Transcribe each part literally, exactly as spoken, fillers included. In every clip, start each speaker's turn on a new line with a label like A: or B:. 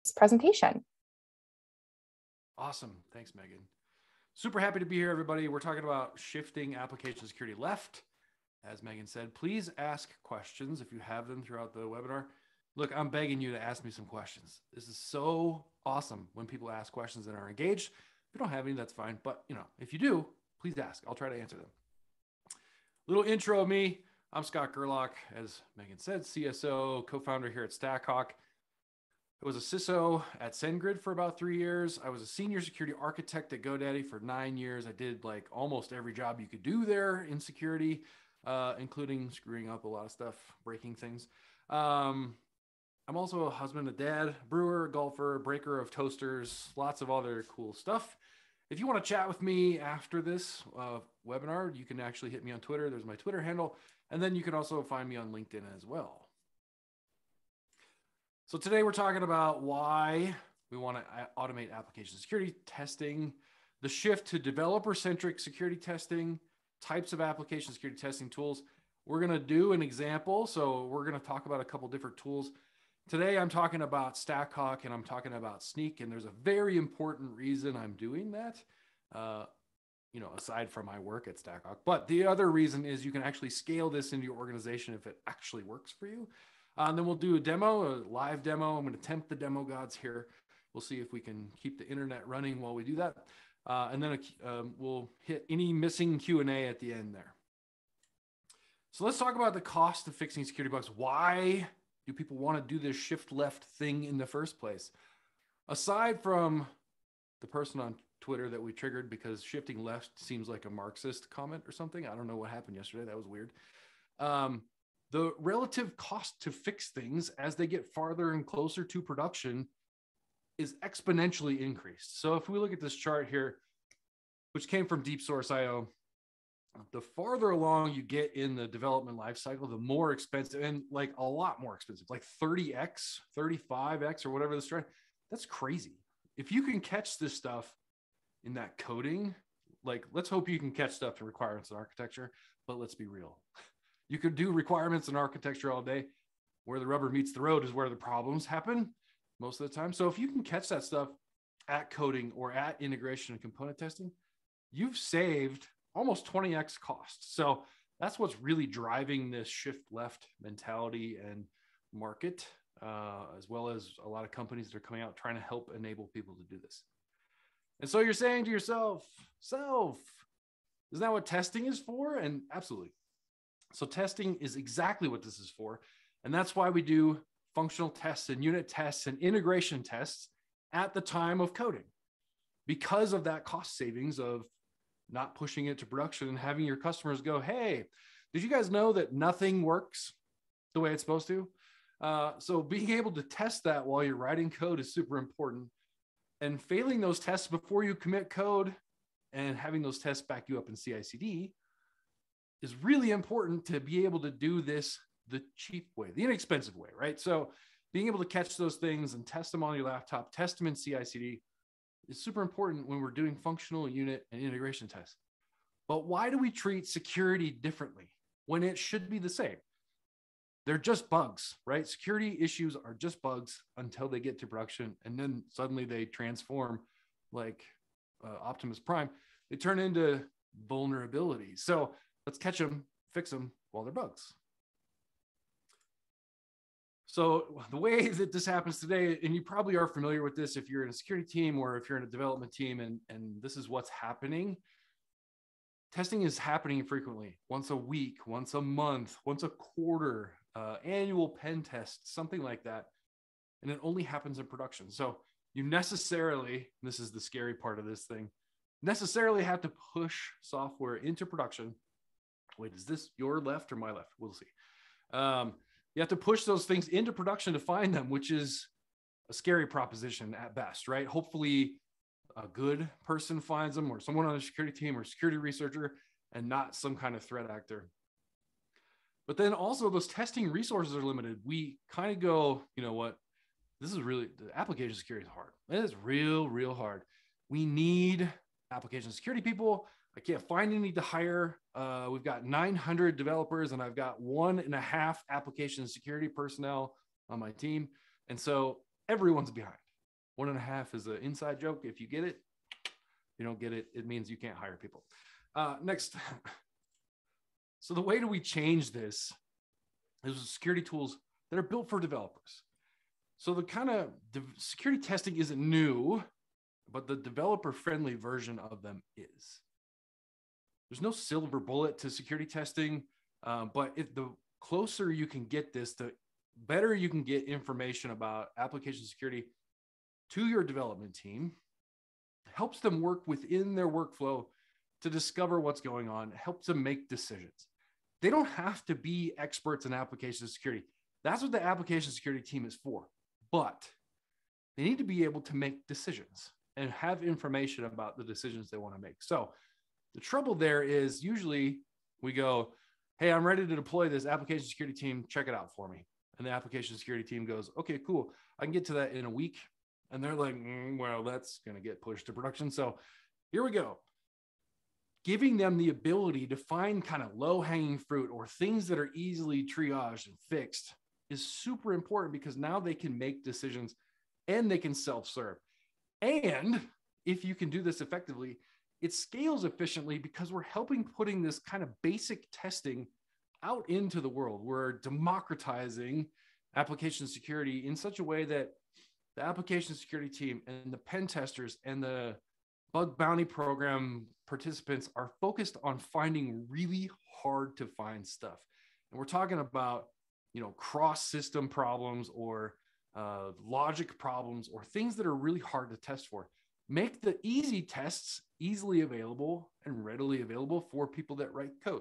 A: presentation.
B: Awesome. Thanks, Megan. Super happy to be here, everybody. We're talking about shifting application security left. As Megan said, please ask questions if you have them throughout the webinar. Look, I'm begging you to ask me some questions. This is so awesome when people ask questions and are engaged. If you don't have any, that's fine. But you know, if you do, please ask. I'll try to answer them. Little intro of me. I'm Scott Gerlach, as Megan said, C S O, co-founder here at StackHawk. I was a C I S O at SendGrid for about three years. I was a senior security architect at GoDaddy for nine years. I did like almost every job you could do there in security, uh, including screwing up a lot of stuff, breaking things. Um, I'm also a husband, a dad, brewer, golfer, breaker of toasters, lots of other cool stuff. If you want to chat with me after this uh, webinar, you can actually hit me on Twitter. There's my Twitter handle. And then you can also find me on LinkedIn as well. So today we're talking about why we want to automate application security testing, the shift to developer-centric security testing, types of application security testing tools. We're going to do an example. So we're going to talk about a couple different tools. Today, I'm talking about StackHawk and I'm talking about Sneak, and there's a very important reason I'm doing that, uh, you know, aside from my work at StackHawk. But the other reason is you can actually scale this into your organization if it actually works for you. Uh, and then we'll do a demo, a live demo. I'm going to tempt the demo gods here. We'll see if we can keep the internet running while we do that. Uh, and then um, we'll hit any missing Q and A at the end there. So let's talk about the cost of fixing security bugs. Why do people want to do this shift left thing in the first place? Aside from the person on Twitter that we triggered because shifting left seems like a Marxist comment or something. I don't know what happened yesterday. That was weird. Um, the relative cost to fix things as they get farther and closer to production is exponentially increased. So if we look at this chart here, which came from Deep Source dot I O, the farther along you get in the development lifecycle, the more expensive, and like a lot more expensive, like thirty X, thirty-five X, or whatever the strength. That's crazy. If you can catch this stuff in that coding, like let's hope you can catch stuff in requirements and architecture, but let's be real. You could do requirements and architecture all day. Where the rubber meets the road is where the problems happen most of the time. So if you can catch that stuff at coding or at integration and component testing, you've saved almost twenty X cost. So that's what's really driving this shift left mentality and market, uh, as well as a lot of companies that are coming out trying to help enable people to do this. And so you're saying to yourself, self, isn't that what testing is for? And absolutely. So testing is exactly what this is for. And that's why we do functional tests and unit tests and integration tests at the time of coding, because of that cost savings of not pushing it to production and having your customers go, hey, did you guys know that nothing works the way it's supposed to? Uh, so being able to test that while you're writing code is super important. And failing those tests before you commit code and having those tests back you up in C I C D is really important to be able to do this the cheap way, the inexpensive way, right? So being able to catch those things and test them on your laptop, test them in C I C D, is super important when we're doing functional unit and integration tests. But why do we treat security differently when it should be the same? They're just bugs, right? Security issues are just bugs until they get to production, and then suddenly they transform like uh, Optimus Prime. They turn into vulnerabilities. So let's catch them, fix them while they're bugs. So the way that this happens today, and you probably are familiar with this if you're in a security team or if you're in a development team, and, and this is what's happening. Testing is happening frequently, once a week, once a month, once a quarter, uh, annual pen tests, something like that. And it only happens in production. So you necessarily, this is the scary part of this thing, necessarily have to push software into production. Wait, is this your left or my left? We'll see. Um, You have to push those things into production to find them, which is a scary proposition at best, right? Hopefully a good person finds them, or someone on a security team or security researcher, and not some kind of threat actor. But then also those testing resources are limited. We kind of go, you know what? This is really, the application security is hard. It is real, real hard. We need application security people. I can't find any to hire. Uh, we've got nine hundred developers, and I've got one and a half application security personnel on my team. And so everyone's behind. One and a half is an inside joke. If you get it, you don't get it, it means you can't hire people. Uh, next. So the way do we change this is security tools that are built for developers. So the kind of de- security testing isn't new, but the developer-friendly version of them is. There's no silver bullet to security testing, uh, but if the closer you can get this, the better you can get information about application security to your development team. Helps them work within their workflow to discover what's going on, helps them make decisions. They don't have to be experts in application security. That's what the application security team is for. But they need to be able to make decisions and have information about the decisions they want to make. So the trouble there is usually we go, hey, I'm ready to deploy this application security team. Check it out for me. And the application security team goes, okay, cool. I can get to that in a week. And they're like, mm, well, that's going to get pushed to production. So here we go. Giving them the ability to find kind of low-hanging fruit or things that are easily triaged and fixed is super important, because now they can make decisions and they can self-serve. And if you can do this effectively, it scales efficiently because we're helping putting this kind of basic testing out into the world. We're democratizing application security in such a way that the application security team and the pen testers and the bug bounty program participants are focused on finding really hard to find stuff. And we're talking about, you know, cross-system problems or uh, logic problems or things that are really hard to test for. Make the easy tests easily available and readily available for people that write code.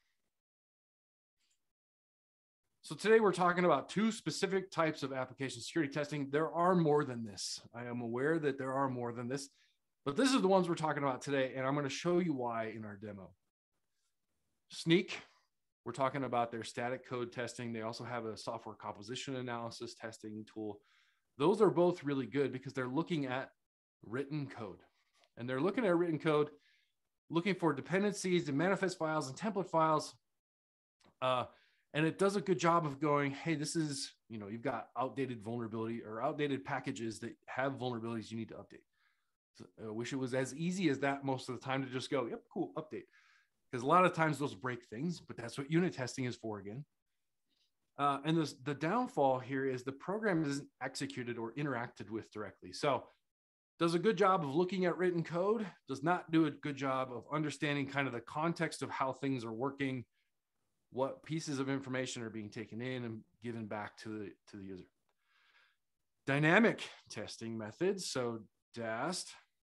B: So today we're talking about two specific types of application security testing. There are more than this. I am aware that there are more than this, but this is the ones we're talking about today, and I'm going to show you why in our demo. Sneak, we're talking about their static code testing. They also have a software composition analysis testing tool. Those are both really good because they're looking at written code. And they're looking at written code, looking for dependencies and manifest files and template files. Uh, and it does a good job of going, hey, this is, you know, you've got outdated vulnerability or outdated packages that have vulnerabilities you need to update. So I wish it was as easy as that most of the time to just go, yep, cool, update. Because a lot of times those break things, but that's what unit testing is for again. Uh, and this, the downfall here is the program isn't executed or interacted with directly. So does a good job of looking at written code, does not do a good job of understanding kind of the context of how things are working, what pieces of information are being taken in and given back to the, to the user. Dynamic testing methods, so D A S T,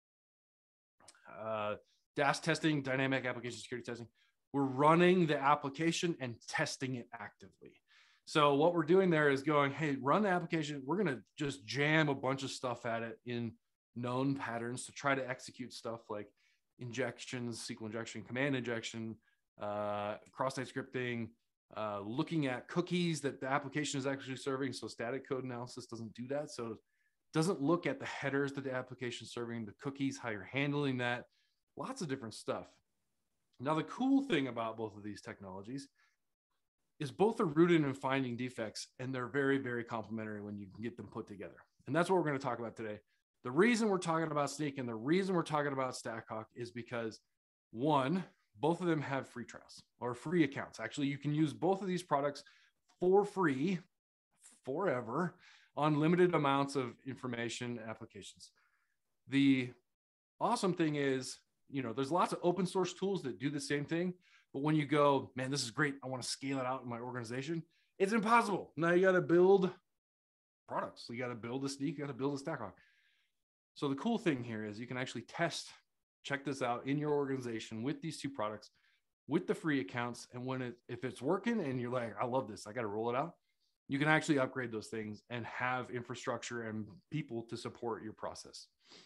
B: uh, D A S T testing, dynamic application security testing. We're running the application and testing it actively. So what we're doing there is going, hey, run the application. We're going to just jam a bunch of stuff at it in known patterns to try to execute stuff like injections, S Q L injection, command injection, uh, cross-site scripting, uh, looking at cookies that the application is actually serving. So static code analysis doesn't do that. So it doesn't look at the headers that the application is serving, the cookies, how you're handling that, lots of different stuff. Now, the cool thing about both of these technologies is both are rooted in finding defects, and they're very, very complementary when you can get them put together. And that's what we're going to talk about today. The reason we're talking about Sneak and the reason we're talking about StackHawk is because, one, both of them have free trials or free accounts. Actually, you can use both of these products for free forever on limited amounts of information applications. The awesome thing is, you know, there's lots of open source tools that do the same thing. But when you go, man, this is great, I want to scale it out in my organization, it's impossible. Now you got to build products. You got to build a Sneak, you got to build a StackHawk. So the cool thing here is you can actually test, check this out in your organization with these two products, with the free accounts. And when it, if it's working and you're like, I love this, I got to roll it out, you can actually upgrade those things and have infrastructure and people to support your process.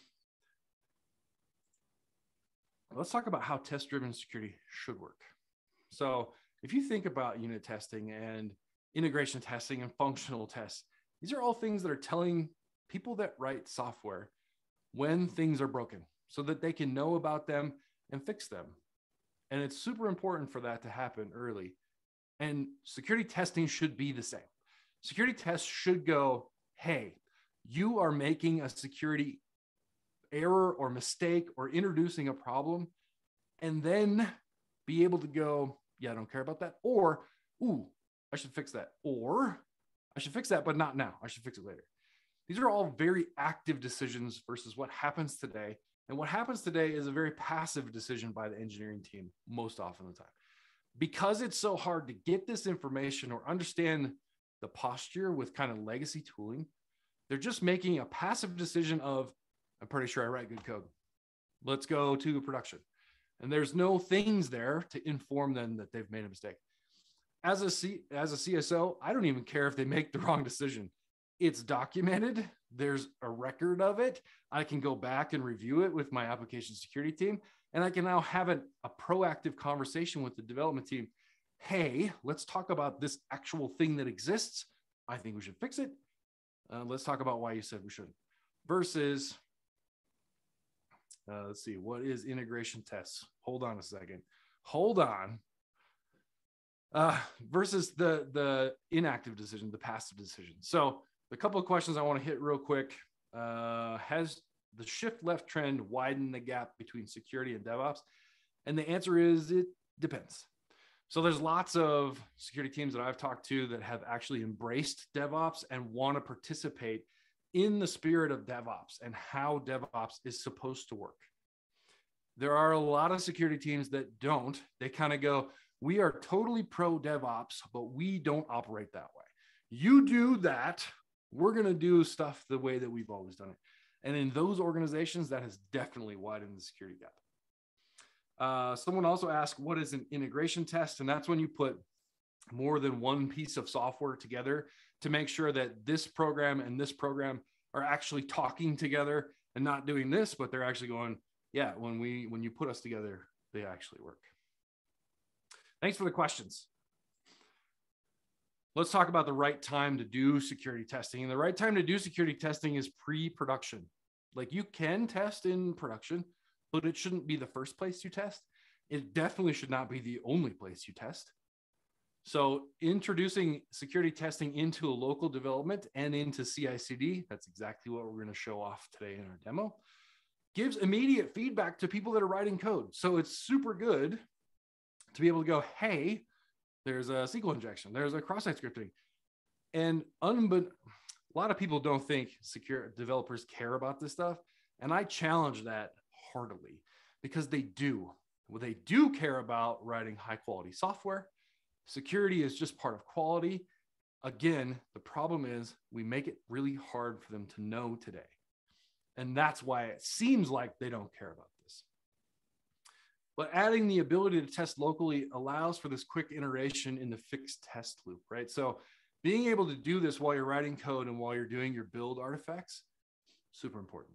B: Let's talk about how test-driven security should work. So if you think about unit testing and integration testing and functional tests, these are all things that are telling people that write software when things are broken so that they can know about them and fix them. And it's super important for that to happen early. And security testing should be the same. Security tests should go, hey, You are making a security error or mistake or introducing a problem, and then be able to go, yeah, I don't care about that. Or, ooh, I should fix that. Or I should fix that, but not now. I should fix it later. These are all very active decisions versus what happens today. And what happens today is a very passive decision by the engineering team most often the time. Because it's so hard to get this information or understand the posture with kind of legacy tooling, they're just making a passive decision of, I'm pretty sure I write good code. Let's go to production. And there's no things there to inform them that they've made a mistake. As a, C, as a C S O, I don't even care if they make the wrong decision. It's documented. There's a record of it. I can go back and review it with my application security team. And I can now have a, a proactive conversation with the development team. Hey, let's talk about this actual thing that exists. I think we should fix it. Uh, let's talk about why you said we shouldn't. Versus, uh, let's see, what is integration tests? Hold on a second. Hold on. Uh, versus the, the inactive decision, the passive decision. So a couple of questions I want to hit real quick. Uh, has the shift left trend widened the gap between security and DevOps? And the answer is it depends. So there's lots of security teams that I've talked to that have actually embraced DevOps and want to participate in the spirit of DevOps and how DevOps is supposed to work. There are a lot of security teams that don't. They kind of go, we are totally pro DevOps, but we don't operate that way. You do that. We're going to do stuff the way that we've always done it. And in those organizations, that has definitely widened the security gap. Uh, someone also asked, what is an integration test? And that's when you put more than one piece of software together to make sure that this program and this program are actually talking together and not doing this, but they're actually going, yeah, when we when you put us together, they actually work. Thanks for the questions. Let's talk about the right time to do security testing. And the right time to do security testing is pre-production. Like, you can test in production, but it shouldn't be the first place you test. It definitely should not be the only place you test. So introducing security testing into a local development and into C I C D, that's exactly what we're going to show off today in our demo, gives immediate feedback to people that are writing code. So it's super good to be able to go, hey, there's a S Q L injection, there's a cross-site scripting. And unbe- a lot of people don't think secure developers care about this stuff. And I challenge that heartily, because they do. Well, they do care about writing high quality software. Security is just part of quality. Again, the problem is we make it really hard for them to know today. And that's why it seems like they don't care about this. But adding the ability to test locally allows for this quick iteration in the fixed test loop, right? So being able to do this while you're writing code and while you're doing your build artifacts, super important.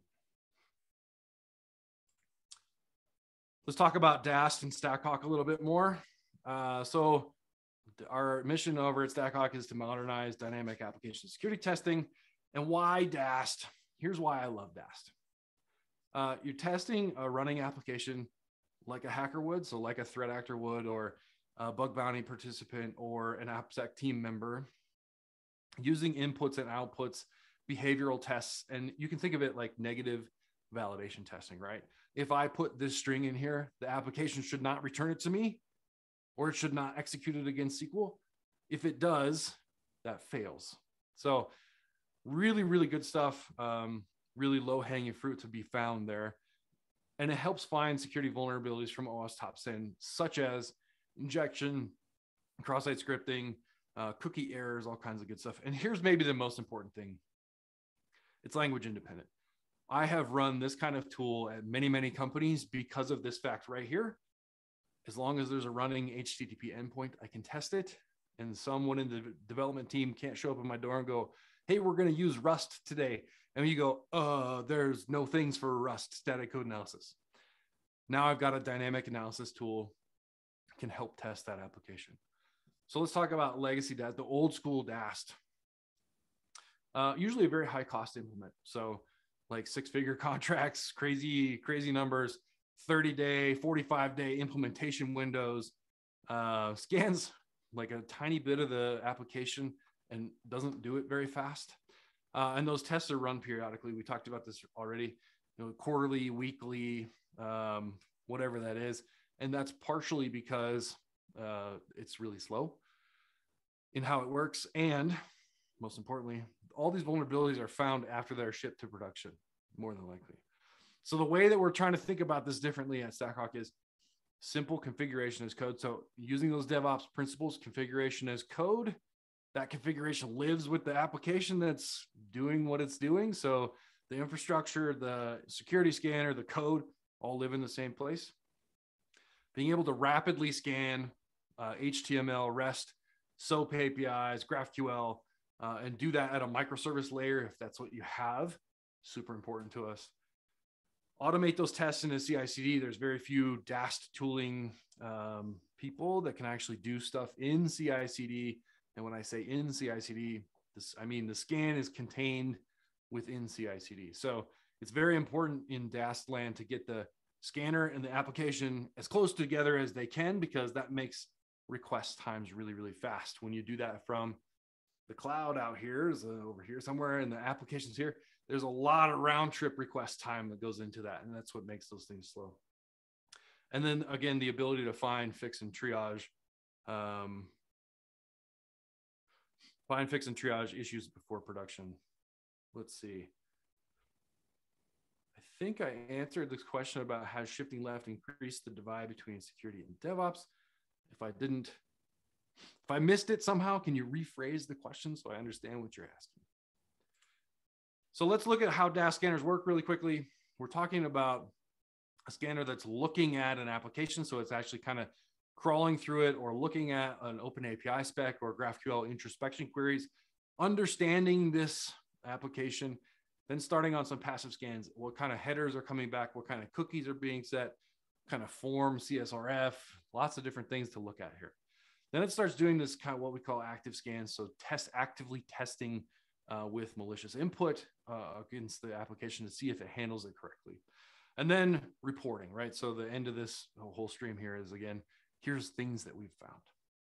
B: Let's talk about D A S T and StackHawk a little bit more. Uh, so our mission over at StackHawk is to modernize dynamic application security testing. And why D A S T? Here's why I love D A S T. Uh, you're testing a running application like a hacker would, so like a threat actor would, or a bug bounty participant, or an AppSec team member, using inputs and outputs, behavioral tests. And you can think of it like negative validation testing, right? If I put this string in here, the application should not return it to me, or it should not execute it against S Q L. If it does, that fails. So really, really good stuff. Um, really low hanging fruit to be found there. And it helps find security vulnerabilities from O S top ten, such as injection, cross-site scripting, uh, cookie errors, all kinds of good stuff. And here's maybe the most important thing. It's language independent. I have run this kind of tool at many, many companies because of this fact right here. As long as there's a running H T T P endpoint, I can test it. And someone in the development team can't show up at my door and go, hey, we're going to use Rust today. And you go, uh, there's no things for Rust, static code analysis. Now I've got a dynamic analysis tool that can help test that application. So let's talk about legacy D A S T, the old school D A S T. Uh, usually a very high cost to implement. So like six figure contracts, crazy, crazy numbers, thirty day, forty-five day implementation windows, uh, scans like a tiny bit of the application and doesn't do it very fast. Uh, and those tests are run periodically. We talked about this already, you know, quarterly, weekly, um, whatever that is. And that's partially because uh, it's really slow in how it works. And most importantly, all these vulnerabilities are found after they're shipped to production, more than likely. So the way that we're trying to think about this differently at StackHawk is simple configuration as code. So using those DevOps principles, configuration as code, that configuration lives with the application that's doing what it's doing. So the infrastructure, the security scanner, the code all live in the same place. Being able to rapidly scan uh, H T M L, REST, SOAP A P Is, GraphQL, uh, and do that at a microservice layer if that's what you have, super important to us. Automate those tests in a C I C D. There's very few D A S T tooling um, people that can actually do stuff in C I C D. And when I say in C I C D, this, I mean the scan is contained within C I C D. So it's very important in D A S T land to get the scanner and the application as close together as they can, because that makes request times really, really fast. When you do that from the cloud out here, is uh, over here somewhere, and the application's here, there's a lot of round trip request time that goes into that. And that's what makes those things slow. And then again, the ability to find, fix, and triage, um, find, fix, and triage issues before production. Let's see. I think I answered this question about has shifting left increased the divide between security and DevOps. If I didn't, if I missed it somehow, can you rephrase the question so I understand what you're asking? So let's look at how D A S scanners work really quickly. We're talking about a scanner that's looking at an application. So it's actually kind of crawling through it or looking at an open A P I spec or GraphQL introspection queries, understanding this application, then starting on some passive scans. What kind of headers are coming back? What kind of cookies are being set? What kind of form, C S R F, lots of different things to look at here. Then it starts doing this kind of what we call active scans. So test actively testing uh, with malicious input uh, against the application to see if it handles it correctly. And then reporting, right? So the end of this whole stream here is, again, here's things that we've found.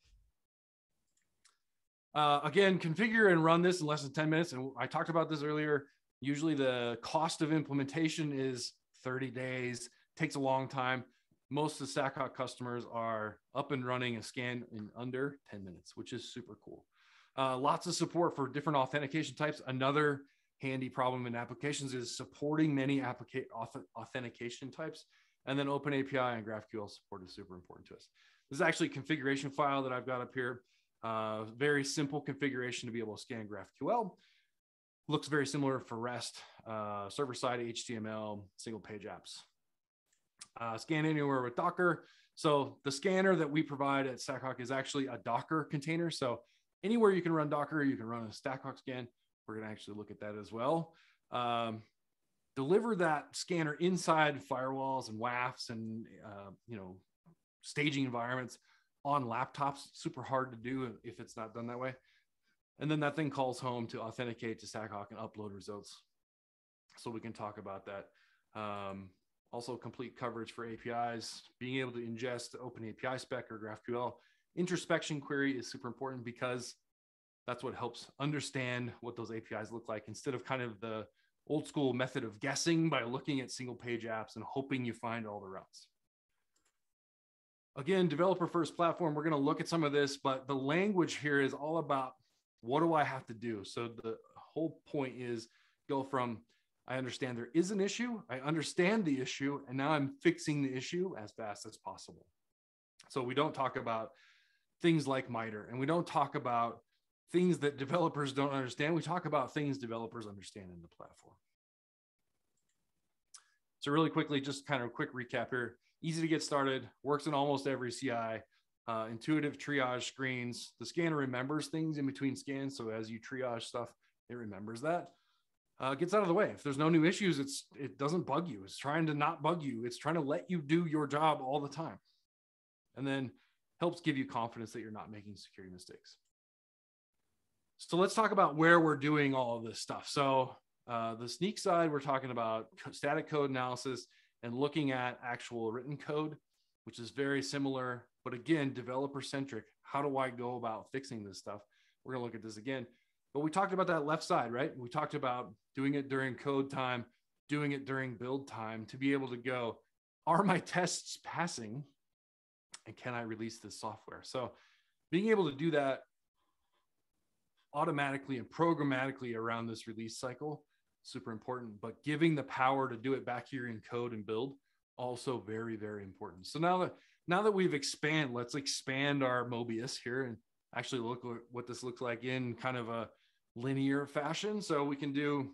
B: Uh, again, configure and run this in less than ten minutes. And I talked about this earlier. Usually the cost of implementation is thirty days, takes a long time. Most of the StackHawk customers are up and running a scan in under ten minutes, which is super cool. Uh, lots of support for different authentication types. Another handy problem in applications is supporting many applica- authentication types. And then open A P I and GraphQL support is super important to us. This is actually a configuration file that I've got up here. Uh, very simple configuration to be able to scan GraphQL. Looks very similar for REST, uh, server-side H T M L, single-page apps. Uh, scan anywhere with Docker. So the scanner that we provide at StackHawk is actually a Docker container. So anywhere you can run Docker, you can run a StackHawk scan. We're going to actually look at that as well. Um, deliver that scanner inside firewalls and W A Fs and uh, you know, staging environments on laptops. Super hard to do if it's not done that way. And then that thing calls home to authenticate to StackHawk and upload results. So we can talk about that. Um, also complete coverage for A P Is, being able to ingest the open A P I spec or GraphQL. Introspection query is super important because that's what helps understand what those A P Is look like, instead of kind of the old school method of guessing by looking at single page apps and hoping you find all the routes. Again, developer first platform, we're going to look at some of this, but the language here is all about what do I have to do? So the whole point is go from, I understand there is an issue, I understand the issue, and now I'm fixing the issue as fast as possible. So we don't talk about things like MITRE, and we don't talk about things that developers don't understand. We talk about things developers understand in the platform. So really quickly, just kind of a quick recap here. Easy to get started, works in almost every C I. Uh, intuitive triage screens. The scanner remembers things in between scans. So as you triage stuff, it remembers that. Uh, gets out of the way. If there's no new issues, it's, it doesn't bug you. It's trying to not bug you. It's trying to let you do your job all the time. And then helps give you confidence that you're not making security mistakes. So let's talk about where we're doing all of this stuff. So uh, the sneak side, we're talking about static code analysis and looking at actual written code, which is very similar, but again, developer centric. How do I go about fixing this stuff? We're gonna look at this again. But we talked about that left side, right? We talked about doing it during code time, doing it during build time to be able to go, are my tests passing? And can I release this software? So being able to do that automatically and programmatically around this release cycle, super important, but giving the power to do it back here in code and build, also very, very important. So now that, now that we've expanded, let's expand our Mobius here and actually look at what this looks like in kind of a linear fashion. So we can do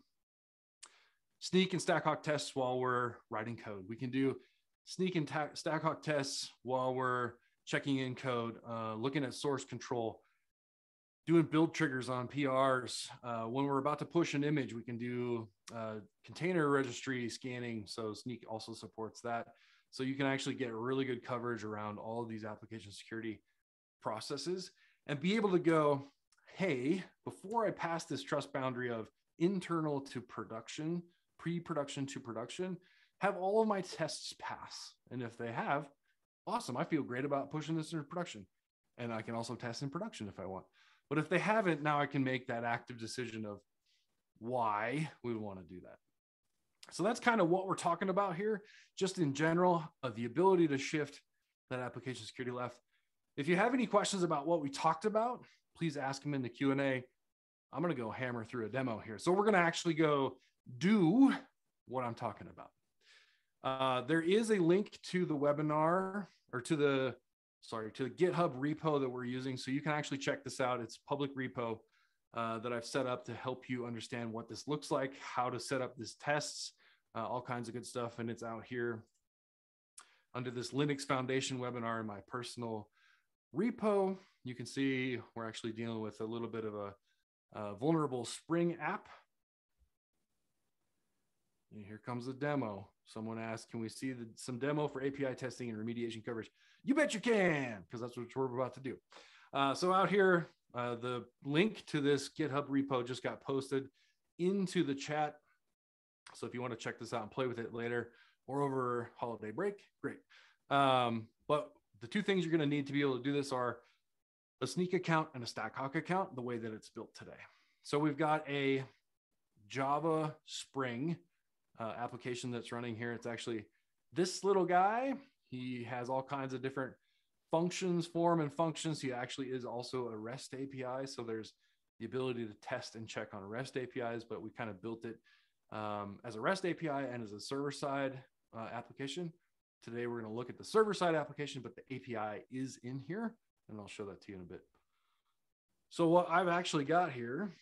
B: Sneak and StackHawk tests while we're writing code. We can do Sneak and StackHawk tests while we're checking in code, uh, looking at source control, doing build triggers on P Rs. Uh, when we're about to push an image, we can do uh, container registry scanning. So Sneak also supports that. So you can actually get really good coverage around all of these application security processes and be able to go, hey, before I pass this trust boundary of internal to production, pre-production to production, have all of my tests pass. And if they have, awesome, I feel great about pushing this into production. And I can also test in production if I want. But if they haven't, now I can make that active decision of why we want to do that. So that's kind of what we're talking about here, just in general, of the ability to shift that application security left. If you have any questions about what we talked about, please ask them in the Q and A. I'm going to go hammer through a demo here. So we're going to actually go do what I'm talking about. Uh, there is a link to the webinar or to the, sorry, to the GitHub repo that we're using. So you can actually check this out. It's public repo uh, that I've set up to help you understand what this looks like, how to set up these tests, uh, all kinds of good stuff. And it's out here under this Linux Foundation webinar in my personal repo. You can see we're actually dealing with a little bit of a, a vulnerable Spring app. And here comes the demo. Someone asked, can we see the, some demo for A P I testing and remediation coverage? You bet you can, because that's what we're about to do. Uh, so out here, uh, the link to this GitHub repo just got posted into the chat. So if you want to check this out and play with it later or over holiday break, great. Um, but the two things you're going to need to be able to do this are a Sneak account and a StackHawk account, the way that it's built today. So we've got a Java Spring uh, application that's running here. It's actually this little guy. He has all kinds of different functions, form and functions. He actually is also a REST A P I. So there's the ability to test and check on REST A P Is, but we kind of built it um, as a REST A P I and as a server-side uh, application. Today, we're going to look at the server-side application, but the A P I is in here, and I'll show that to you in a bit. So what I've actually got here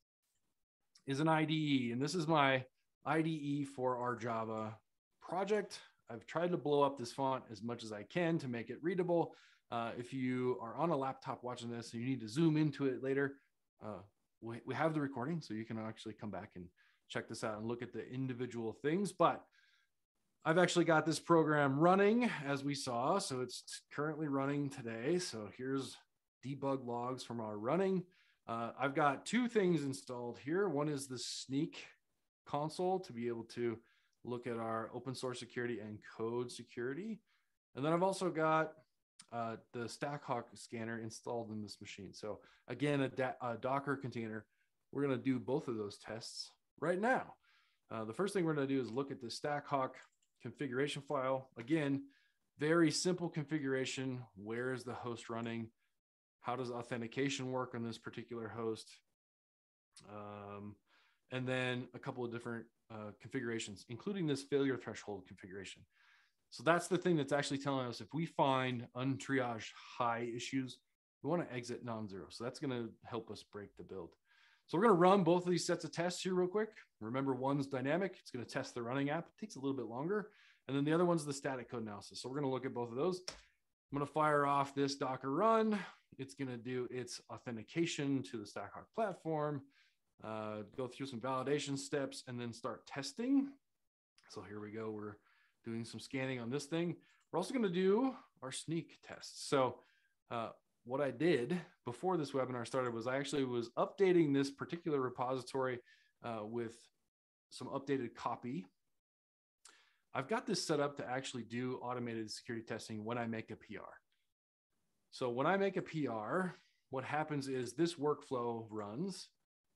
B: is an I D E, and this is my I D E for our Java project. I've tried to blow up this font as much as I can to make it readable. Uh, if you are on a laptop watching this and you need to zoom into it later, uh, we, we have the recording, so you can actually come back and check this out and look at the individual things. But I've actually got this program running, as we saw. So it's currently running today. So here's debug logs from our running. Uh, I've got two things installed here. One is the Sneak console to be able to look at our open source security and code security. And then I've also got uh, the StackHawk scanner installed in this machine. So again, a, a Docker container. We're going to do both of those tests right now. Uh, the first thing we're going to do is look at the StackHawk configuration file. Again, very simple configuration. Where is the host running? How does authentication work on this particular host? Um, and then a couple of different uh, configurations, including this failure threshold configuration. So that's the thing that's actually telling us if we find untriaged high issues, we want to exit non-zero. So that's going to help us break the build. So we're going to run both of these sets of tests here real quick. Remember, one's dynamic. It's going to test the running app. It takes a little bit longer. And then the other one's the static code analysis. So we're going to look at both of those. I'm going to fire off this Docker run. It's going to do its authentication to the StackHawk platform, uh, go through some validation steps, and then start testing. So here we go. We're doing some scanning on this thing. We're also going to do our Sneak tests. So uh, what I did before this webinar started was I actually was updating this particular repository uh, with some updated copy. I've got this set up to actually do automated security testing when I make a P R. So when I make a P R, what happens is this workflow runs.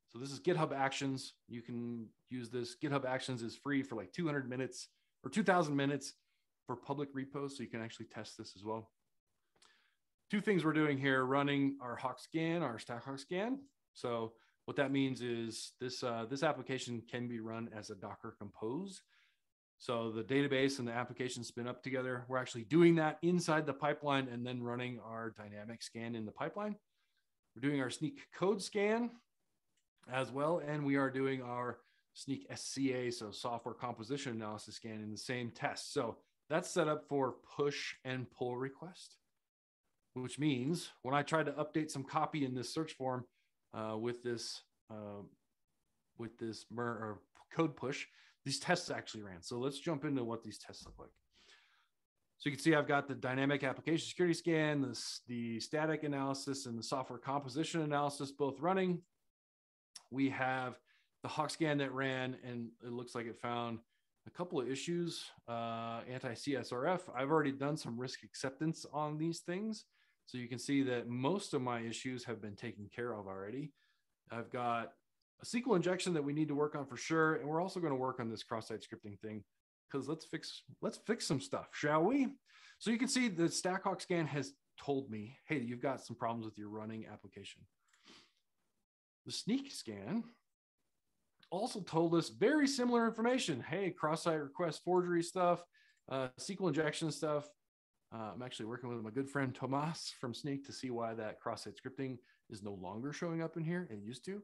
B: So this is GitHub Actions. You can use this. GitHub Actions is free for like two hundred minutes or two thousand minutes for public repos. So you can actually test this as well. Two things we're doing here, running our Hawk scan, our StackHawk scan. So what that means is this, uh, this application can be run as a Docker compose. So the database and the application spin up together. We're actually doing that inside the pipeline and then running our dynamic scan in the pipeline. We're doing our Snyk code scan as well. And we are doing our Snyk S C A, so software composition analysis scan in the same test. So that's set up for push and pull request, which means when I tried to update some copy in this search form uh, with this uh, with this mer or code push, these tests actually ran. So let's jump into what these tests look like. So you can see I've got the dynamic application security scan, this, the static analysis, and the software composition analysis both running. We have the Hawk scan that ran, and it looks like it found a couple of issues, uh, anti-C S R F. I've already done some risk acceptance on these things. So you can see that most of my issues have been taken care of already. I've got a S Q L injection that we need to work on for sure. And we're also going to work on this cross-site scripting thing because let's fix, let's fix some stuff, shall we? So you can see the StackHawk scan has told me, hey, you've got some problems with your running application. The Snyk scan also told us very similar information. Hey, cross-site request forgery stuff, uh, S Q L injection stuff. Uh, I'm actually working with my good friend Tomas from Snyk to see why that cross-site scripting is no longer showing up in here. It used to.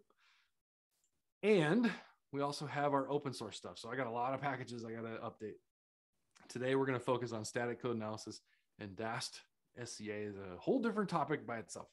B: And we also have our open source stuff. So I got a lot of packages I got to update. Today, we're going to focus on static code analysis, and D A S T S C A is a whole different topic by itself.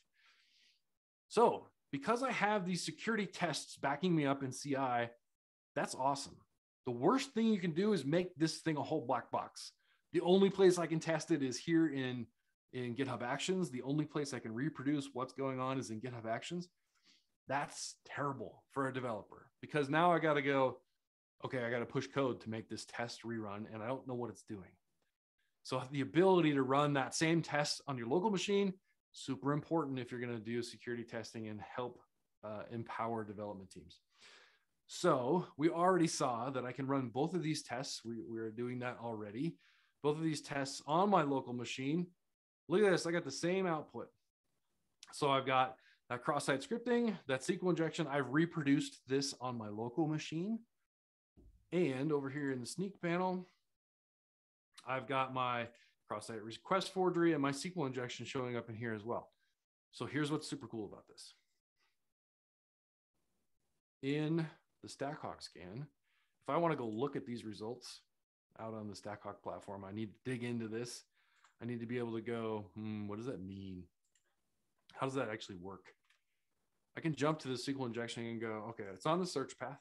B: So because I have these security tests backing me up in C I, that's awesome. The worst thing you can do is make this thing a whole black box. The only place I can test it is here in, in GitHub Actions. The only place I can reproduce what's going on is in GitHub Actions. That's terrible for a developer because now I got to go, okay, I got to push code to make this test rerun, and I don't know what it's doing. So the ability to run that same test on your local machine, super important if you're going to do security testing and help uh, empower development teams. So we already saw that I can run both of these tests. We, we're doing that already. Both of these tests on my local machine. Look at this. I got the same output. So I've got that cross-site scripting, that S Q L injection. I've reproduced this on my local machine. And over here in the Snyk panel, I've got my cross-site request forgery and my S Q L injection showing up in here as well. So here's what's super cool about this. In the StackHawk scan, if I want to go look at these results out on the StackHawk platform, I need to dig into this. I need to be able to go, hmm, what does that mean? How does that actually work? I can jump to the S Q L injection and go, okay, it's on the search path.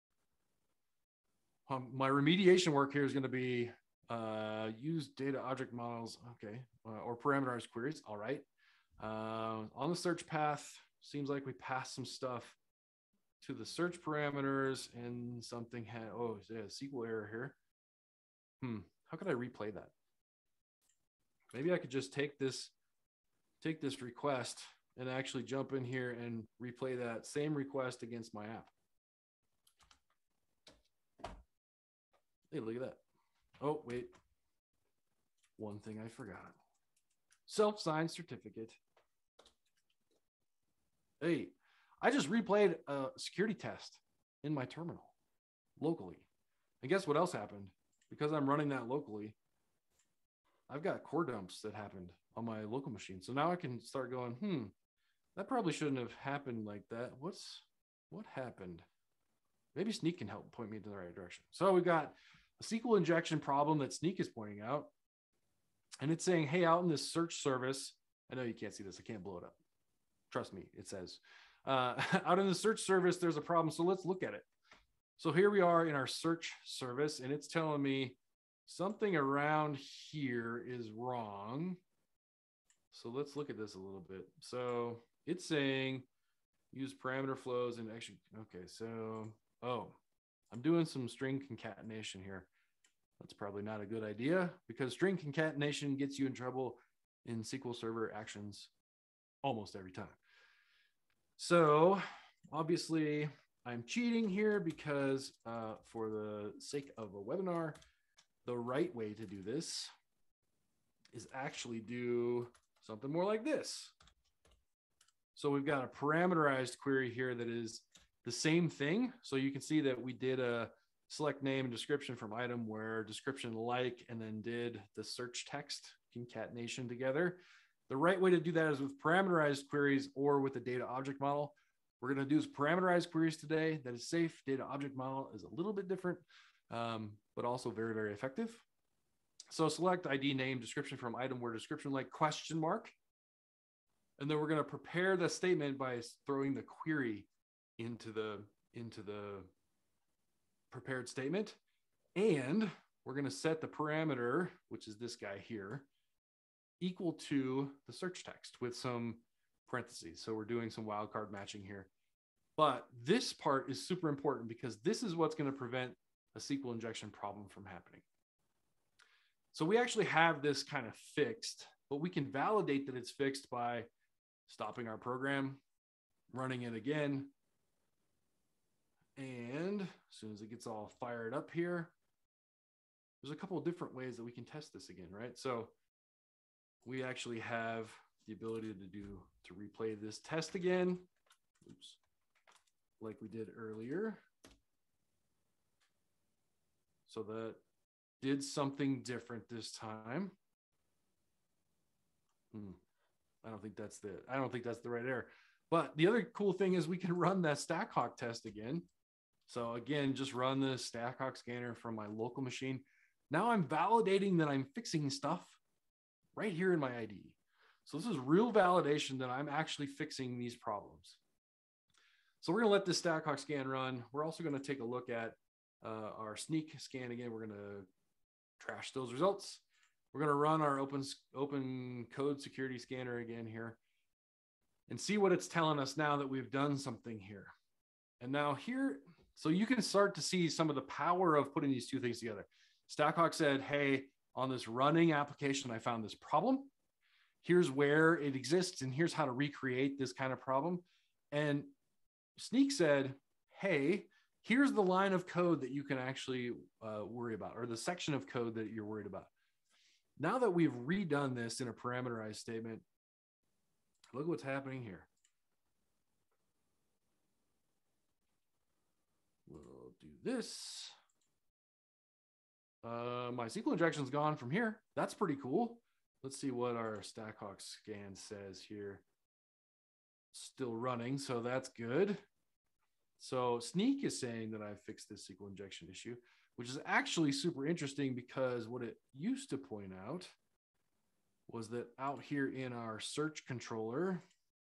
B: Um, my remediation work here is going to be uh, use data object models, okay, uh, or parameterized queries. All right. Uh, on the search path, seems like we passed some stuff to the search parameters and something had, oh, yeah, S Q L error here. Hmm, how could I replay that? Maybe I could just take this, take this request and actually jump in here and replay that same request against my app. Hey, look at that. Oh, wait. One thing I forgot. Self-signed certificate. Hey, I just replayed a security test in my terminal locally. And guess what else happened? Because I'm running that locally, I've got core dumps that happened on my local machine. So now I can start going, hmm, that probably shouldn't have happened like that. What's, what happened? Maybe Snyk can help point me in the right direction. So we've got a S Q L injection problem that Snyk is pointing out. And it's saying, hey, out in this search service, I know you can't see this. I can't blow it up. Trust me, it says. Uh, out in the search service, there's a problem. So let's look at it. So here we are in our search service, and it's telling me something around here is wrong. So let's look at this a little bit. So it's saying use parameter flows and actually, okay, so, oh, I'm doing some string concatenation here. That's probably not a good idea because string concatenation gets you in trouble in S Q L Server Actions almost every time. So obviously I'm cheating here because uh, for the sake of a webinar, the right way to do this is actually do something more like this. So we've got a parameterized query here that is the same thing. So you can see that we did a select name and description from item where description like, and then did the search text concatenation together. The right way to do that is with parameterized queries or with the data object model. We're going to do parameterized queries today. That is safe. Data object model is a little bit different, um, but also very, very effective. So select I D name description from item where description like question mark. And then we're going to prepare the statement by throwing the query into the, into the prepared statement. And we're going to set the parameter, which is this guy here, equal to the search text with some parentheses. So we're doing some wildcard matching here. But this part is super important because this is what's going to prevent a S Q L injection problem from happening. So we actually have this kind of fixed, but we can validate that it's fixed by stopping our program, running it again. And as soon as it gets all fired up here, there's a couple of different ways that we can test this again, right? So we actually have the ability to do, to replay this test again. Oops. Like we did earlier. So that did something different this time. Hmm. I don't think that's the, I don't think that's the right error. But the other cool thing is we can run that StackHawk test again. So again, just run the StackHawk scanner from my local machine. Now I'm validating that I'm fixing stuff right here in my I D E. So this is real validation that I'm actually fixing these problems. So we're going to let this StackHawk scan run. We're also going to take a look at uh, our sneak scan again. We're going to trash those results. We're going to run our open, open code security scanner again here and see what it's telling us now that we've done something here. And now here, so you can start to see some of the power of putting these two things together. StackHawk said, hey, on this running application, I found this problem. Here's where it exists, and here's how to recreate this kind of problem. And Sneak said, hey, here's the line of code that you can actually uh, worry about, or the section of code that you're worried about. Now that we've redone this in a parameterized statement, look what's happening here. We'll do this. Uh, my S Q L injection's gone from here. That's pretty cool. Let's see what our StackHawk scan says here. Still running, so that's good. So Sneak is saying that I fixed this S Q L injection issue, which is actually super interesting because what it used to point out was that out here in our search controller,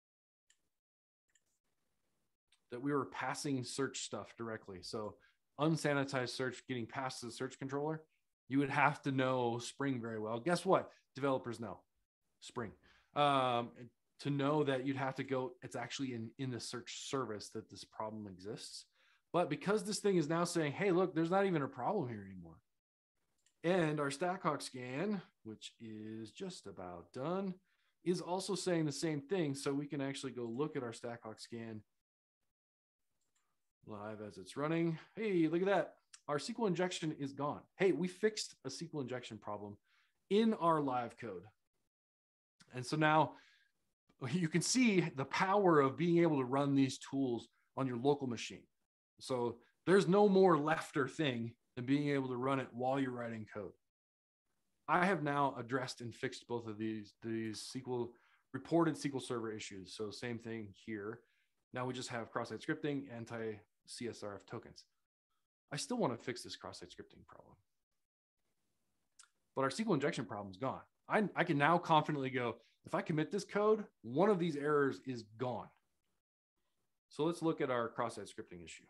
B: that we were passing search stuff directly. So unsanitized search getting past the search controller, you would have to know Spring very well. Guess what? Developers know Spring. Um, to know that you'd have to go, it's actually in, in the search service that this problem exists. But because this thing is now saying, hey, look, there's not even a problem here anymore. And our StackHawk scan, which is just about done, is also saying the same thing. So we can actually go look at our StackHawk scan live as it's running. Hey, look at that. Our S Q L injection is gone. Hey, we fixed a S Q L injection problem in our live code. And so now you can see the power of being able to run these tools on your local machine. So there's no more lefter thing than being able to run it while you're writing code. I have now addressed and fixed both of these, these S Q L reported S Q L Server issues. So same thing here. Now we just have cross-site scripting, anti-C S R F tokens. I still want to fix this cross-site scripting problem. But our S Q L injection problem is gone. I, I can now confidently go, if I commit this code, one of these errors is gone. So let's look at our cross-site scripting issue.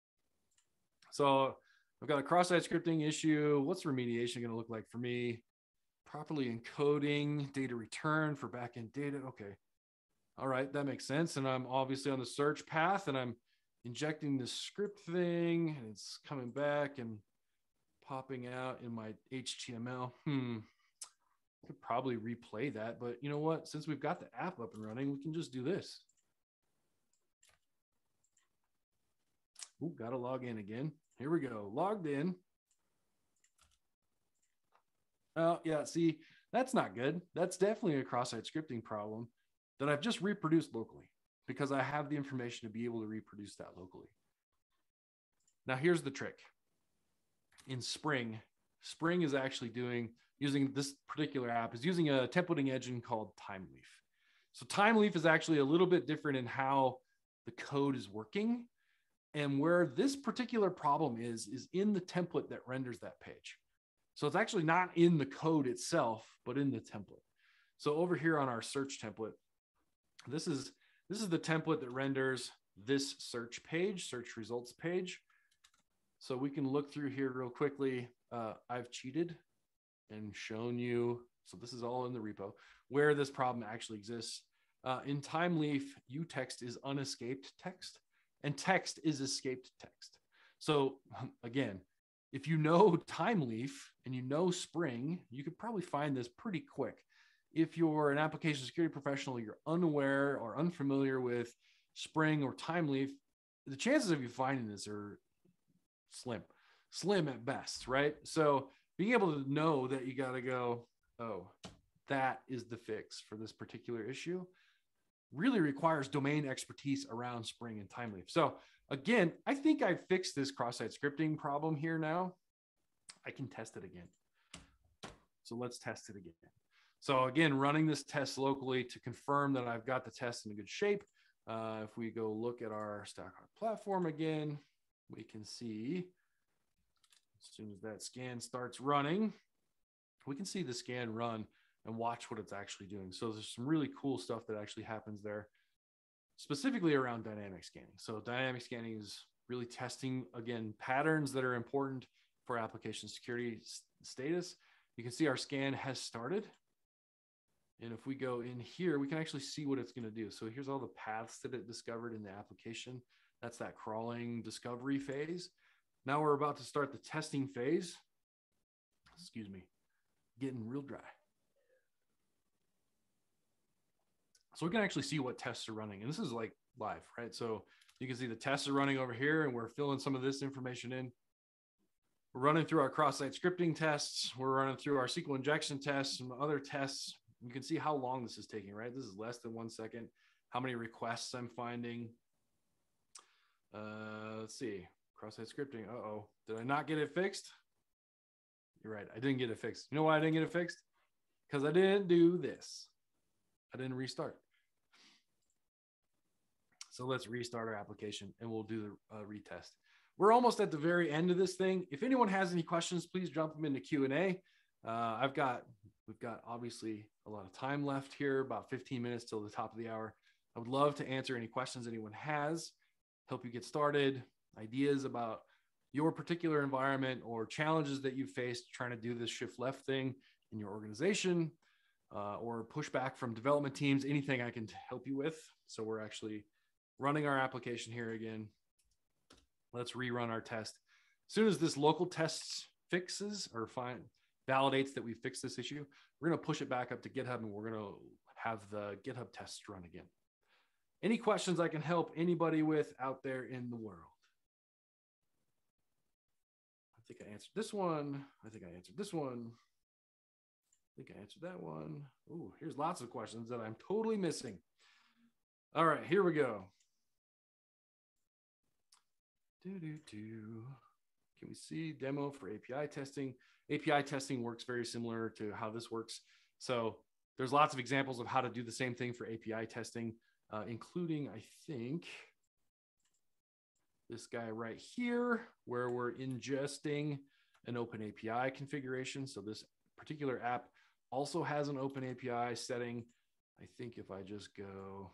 B: So I've got a cross-site scripting issue. What's remediation going to look like for me? Properly encoding data return for backend data. Okay. All right, that makes sense. And I'm obviously on the search path and I'm injecting the script thing and it's coming back and popping out in my H T M L. Hmm. I could probably replay that, but you know what? Since we've got the app up and running, we can just do this. Ooh, got to log in again. Here we go. Logged in. Oh, yeah. See, that's not good. That's definitely a cross-site scripting problem that I've just reproduced locally because I have the information to be able to reproduce that locally. Now, here's the trick. In Spring, Spring is actually doing, using this particular app, is using a templating engine called TimeLeaf. So TimeLeaf is actually a little bit different in how the code is working. And where this particular problem is, is in the template that renders that page. So it's actually not in the code itself, but in the template. So over here on our search template, this is, this is the template that renders this search page, search results page. So we can look through here real quickly. Uh, I've cheated and shown you, so this is all in the repo, where this problem actually exists. Uh, in TimeLeaf, uText is unescaped text, and text is escaped text. So again, if you know TimeLeaf and you know Spring, you could probably find this pretty quick. If you're an application security professional, you're unaware or unfamiliar with Spring or TimeLeaf, the chances of you finding this are slim, slim at best, right? So being able to know that you got to go, oh, that is the fix for this particular issue really requires domain expertise around Spring and TimeLeaf. So again, I think I fixed this cross-site scripting problem here now. I can test it again. So let's test it again. So again, running this test locally to confirm that I've got the test in good shape. Uh, if we go look at our StackHawk platform again, we can see as soon as that scan starts running, we can see the scan run and watch what it's actually doing. So there's some really cool stuff that actually happens there, specifically around dynamic scanning. So dynamic scanning is really testing, again, patterns that are important for application security status. You can see our scan has started. And if we go in here, we can actually see what it's going to do. So here's all the paths that it discovered in the application. That's that crawling discovery phase. Now we're about to start the testing phase. Excuse me, getting real dry. So we can actually see what tests are running. And this is like live, right? So you can see the tests are running over here and we're filling some of this information in. We're running through our cross-site scripting tests. We're running through our S Q L injection tests and other tests. You can see how long this is taking, right? This is less than one second. How many requests I'm finding. Uh, let's see, cross-site scripting. Uh-oh, did I not get it fixed? You're right, I didn't get it fixed. You know why I didn't get it fixed? Because I didn't do this. I didn't restart. So let's restart our application and we'll do the uh, retest. We're almost at the very end of this thing. If anyone has any questions, please drop them into Q and A. Uh, I've got, we've got obviously a lot of time left here, about fifteen minutes till the top of the hour. I would love to answer any questions anyone has, help you get started, ideas about your particular environment or challenges that you faced trying to do this shift left thing in your organization, uh, or pushback from development teams, anything I can help you with. So we're actually running our application here again. Let's rerun our test. As soon as this local test fixes or find, validates that we fixed this issue, we're going to push it back up to GitHub and we're going to have the GitHub tests run again. Any questions I can help anybody with out there in the world? I think I answered this one. I think I answered this one. I think I answered that one. Ooh, here's lots of questions that I'm totally missing. All right, here we go. Do, do, do. Can we see demo for A P I testing? A P I testing works very similar to how this works. So there's lots of examples of how to do the same thing for A P I testing, uh, including, I think, this guy right here, where we're ingesting an open A P I configuration. So this particular app also has an open A P I setting. I think if I just go,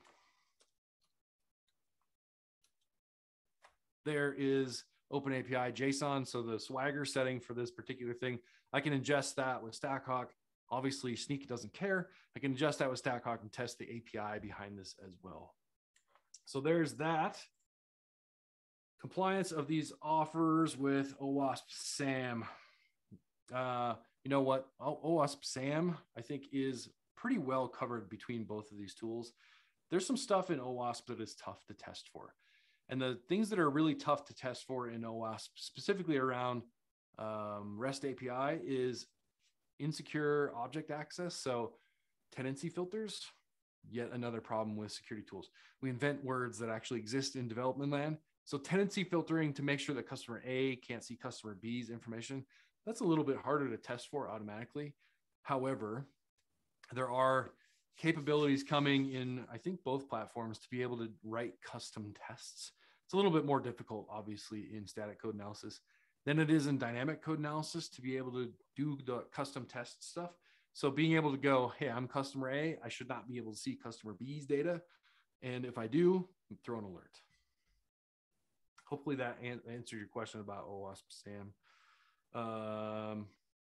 B: there is open A P I JSON. So the Swagger setting for this particular thing, I can ingest that with StackHawk. Obviously, Sneak doesn't care. I can ingest that with StackHawk and test the A P I behind this as well. So there's that. Compliance of these offers with OWASP SAM. Uh, you know what? OWASP SAM, I think, is pretty well covered between both of these tools. There's some stuff in OWASP that is tough to test for. And the things that are really tough to test for in OWASP, specifically around um, REST A P I, is insecure object access. So tenancy filters, yet another problem with security tools. We invent words that actually exist in development land. So tenancy filtering to make sure that customer A can't see customer B's information, that's a little bit harder to test for automatically. However, there are capabilities coming in, I think, both platforms to be able to write custom tests. It's a little bit more difficult, obviously, in static code analysis than it is in dynamic code analysis to be able to do the custom test stuff. So being able to go, hey, I'm customer A, I should not be able to see customer B's data. And if I do, throw an alert. Hopefully that an- answered your question about OWASP, Sam. Um,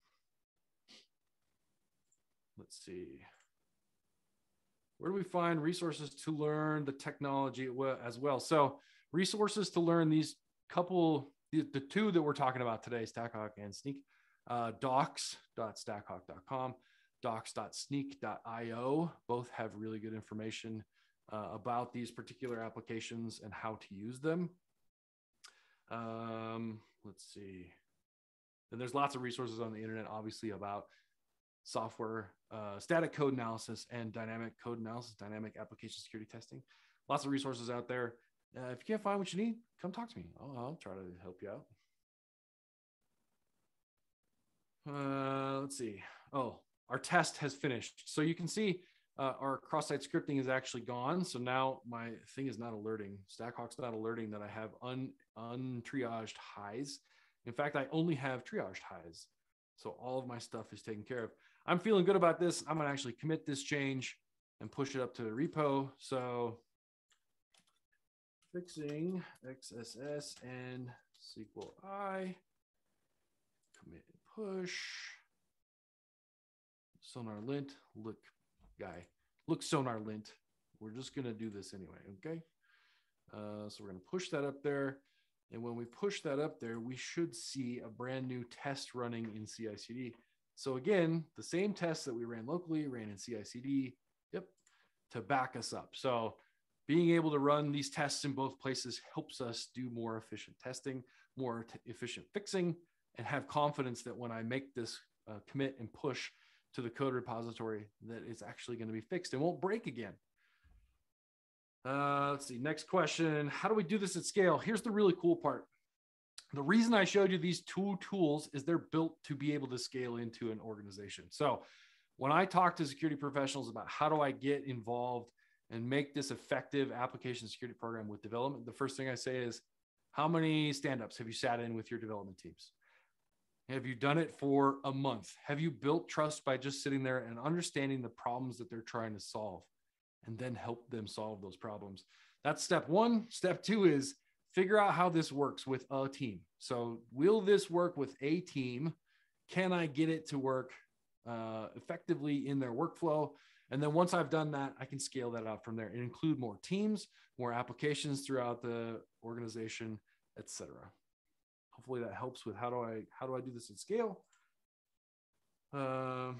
B: let's see. Where do we find resources to learn the technology as well? So resources to learn these couple, the, the two that we're talking about today, StackHawk and Snyk, uh, docs dot stackhawk dot com, docs dot snyk dot io, both have really good information uh, about these particular applications and how to use them. Um, let's see. And there's lots of resources on the internet, obviously, about software, uh, static code analysis and dynamic code analysis, dynamic application security testing. Lots of resources out there. Uh, if you can't find what you need, come talk to me. I'll, I'll try to help you out. Uh, let's see. Oh, our test has finished. So you can see uh, our cross-site scripting is actually gone. So now my thing is not alerting. StackHawk's not alerting that I have un, untriaged highs. In fact, I only have triaged highs. So all of my stuff is taken care of. I'm feeling good about this. I'm going to actually commit this change and push it up to the repo. So fixing X S S and S Q L I, commit and push. Sonar lint, look, guy, look sonar lint. We're just going to do this anyway, okay? Uh, so we're going to push that up there. And when we push that up there, we should see a brand new test running in C I C D. So again, the same test that we ran locally ran in C I C D, yep, to back us up. So being able to run these tests in both places helps us do more efficient testing, more t- efficient fixing, and have confidence that when I make this uh, commit and push to the code repository, that it's actually going to be fixed and won't break again. Uh, let's see, next question. How do we do this at scale? Here's the really cool part. The reason I showed you these two tools is they're built to be able to scale into an organization. So when I talk to security professionals about how do I get involved and make this effective application security program with development, the first thing I say is, how many stand-ups have you sat in with your development teams? Have you done it for a month? Have you built trust by just sitting there and understanding the problems that they're trying to solve and then help them solve those problems? That's step one. Step two is figure out how this works with a team. So will this work with a team? Can I get it to work uh, effectively in their workflow? And then once I've done that, I can scale that out from there and include more teams, more applications throughout the organization, et cetera. Hopefully that helps with how do I how do I do this at scale. Uh,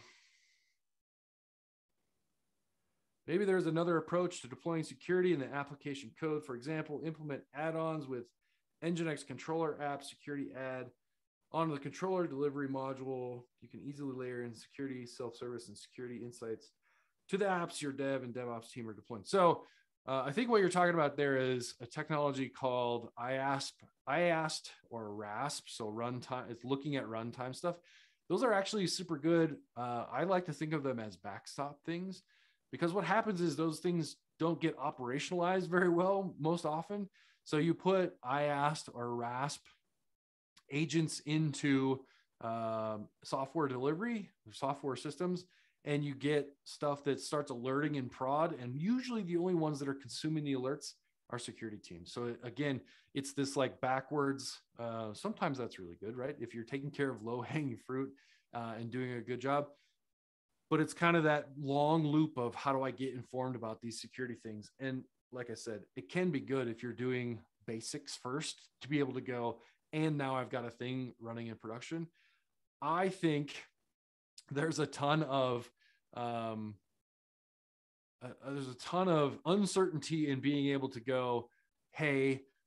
B: maybe there's another approach to deploying security in the application code. For example, implement add-ons with Nginx controller app security add onto the controller delivery module. You can easily layer in security, self-service, and security insights to the apps your dev and DevOps team are deploying. So uh, I think what you're talking about there is a technology called I A S P, I A S T or RASP. So runtime, it's looking at runtime stuff. Those are actually super good. Uh, I like to think of them as backstop things, because what happens is those things don't get operationalized very well most often. So you put I A S T or RASP agents into um, software delivery, software systems, and you get stuff that starts alerting in prod. And usually the only ones that are consuming the alerts are security teams. So again, it's this like backwards, uh, sometimes that's really good, right? If you're taking care of low hanging fruit uh, and doing a good job, but it's kind of that long loop of how do I get informed about these security things? And like I said, it can be good if you're doing basics first to be able to go, and now I've got a thing running in production. I think there's a ton of um, uh, there's a ton of uncertainty in being able to go, hey,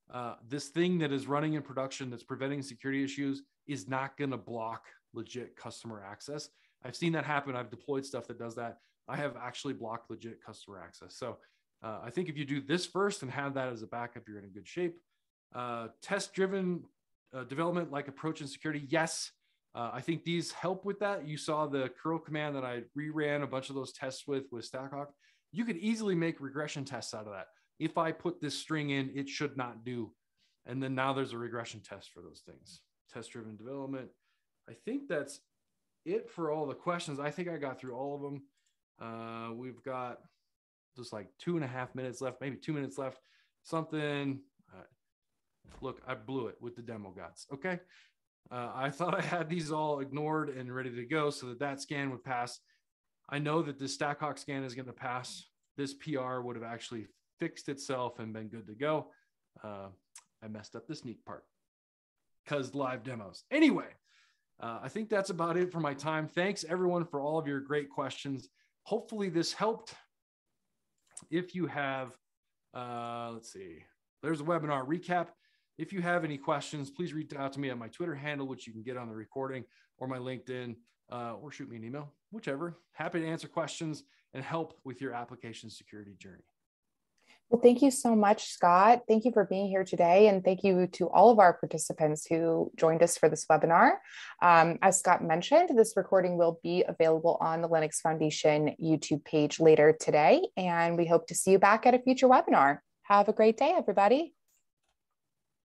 B: uh, this thing that is running in production that's preventing security issues is not going to block legit customer access. I've seen that happen. I've deployed stuff that does that. I have actually blocked legit customer access. So uh, I think if you do this first and have that as a backup, you're in a good shape. Uh, test-driven uh, development like approach in security, yes. Uh, I think these help with that. You saw the curl command that I reran a bunch of those tests with with StackHawk. You could easily make regression tests out of that. If I put this string in, it should not do. And then now there's a regression test for those things. Test-driven development. I think that's it for all the questions. I think I got through all of them. Uh, we've got just like two and a half minutes left, maybe two minutes left. Something. Uh, look, I blew it with the demo gods. Okay. Uh, I thought I had these all ignored and ready to go so that that scan would pass. I know that this StackHawk scan is going to pass. This P R would have actually fixed itself and been good to go. Uh, I messed up the sneak part because live demos. Anyway, uh, I think that's about it for my time. Thanks everyone for all of your great questions. Hopefully this helped. If you have, uh, let's see, there's a webinar recap. If you have any questions, please reach out to me at my Twitter handle, which you can get on the recording, or my LinkedIn, uh, or shoot me an email, whichever. Happy to answer questions and help with your application security journey.
A: Well, thank you so much, Scott. Thank you for being here today. And thank you to all of our participants who joined us for this webinar. Um, as Scott mentioned, this recording will be available on the Linux Foundation YouTube page later today. And we hope to see you back at a future webinar. Have a great day, everybody.